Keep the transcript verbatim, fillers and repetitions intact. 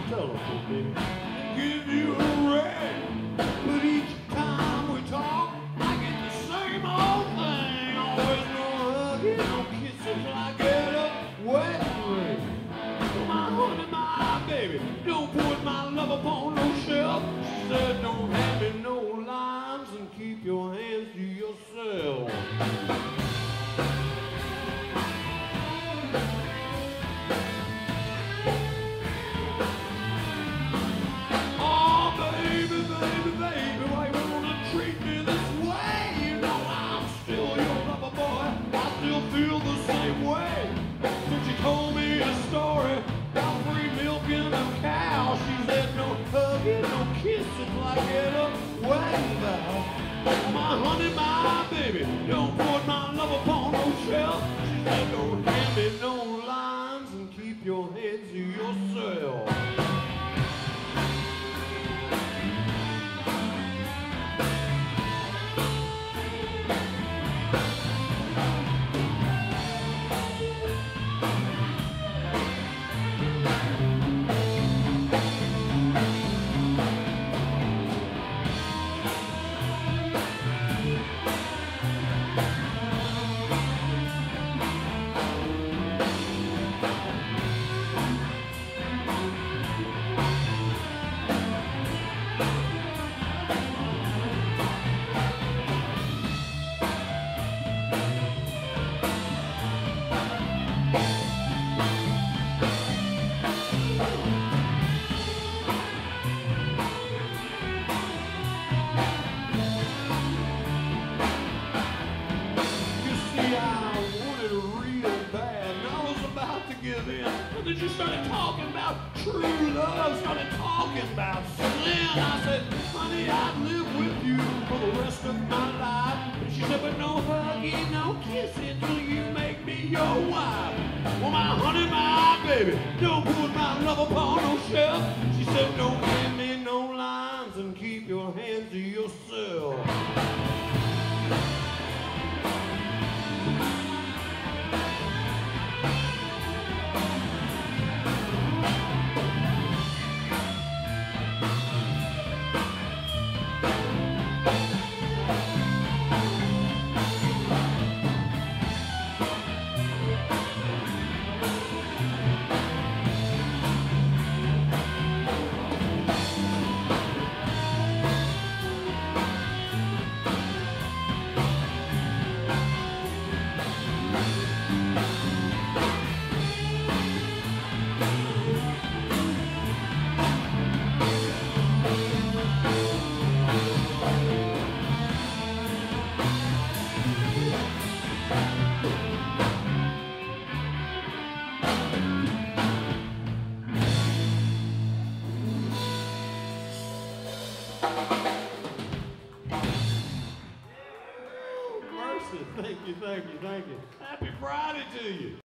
Tell us, baby. Give you a ring, but each time we talk, I get the same old thing. Always no hugging, no kissing till I get a wedding ring. My honey, my baby, don't put my love upon no shelf. She said, don't hand me no limes and keep your hands to yourself. Told me a story about free milking a cow. She said no hugging, no kissing till I get a wedding vow. My honey, my baby, don't put my love upon no shelf. She said don't hand me no lines and keep your head to yourself. And then you started talking about true love, started talking about sin. I said, honey, I'd live with you for the rest of my life. And she said, but no hugging, no kissing till you make me your wife. Well, my honey, my baby, don't put my love upon no shelf. She said, don't hand me no lines and keep your hands to yourself. Thank you, thank you, thank you. Happy Friday to you.